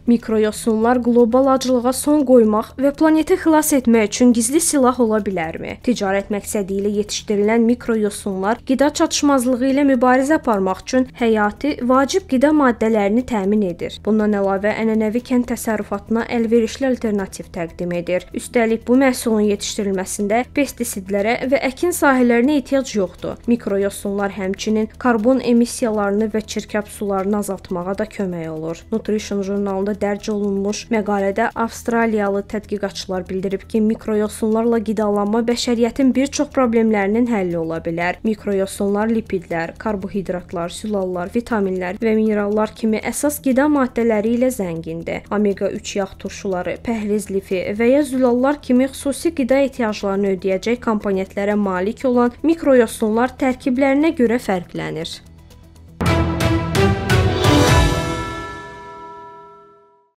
Mikroyosunlar qlobal acılığa son qoymaq və planeti xilas etmək üçün gizli silah ola bilərmi? Ticarət məqsədi ilə yetişdirilən mikroyosunlar qida çatışmazlığı ilə mübarizə aparmaq üçün həyati, vacib qida maddələrini təmin edir. Bundan əlavə, ənənəvi kənd təsərrüfatına əlverişli alternativ təqdim edir. Üstəlik, bu məhsulun yetişdirilməsində pestisidlərə və əkin sahələrinə ehtiyac yoxdur. Mikroyosunlar həmçinin karbon emissiyalarını və çirkab sularını azaltmağa da kömək olur. Nutrition jurnalında dərc olunmuş məqalədə Avstraliyalı tədqiqatçılar bildirib ki, mikroyosunlarla qidalanma bəşəriyyətin bir çox problemlərinin həlli ola bilər. Mikroyosunlar lipidlər, karbohidratlar, sülallar, vitaminlər və minerallar kimi əsas qida maddələri ilə zəngindir. Omega-3 yağ turşuları, pəhriz lifi və ya zülallar kimi xüsusi qida ehtiyaclarını ödəyəcək komponentlərə malik olan mikroyosunlar tərkiblərinə görə fərqlənir.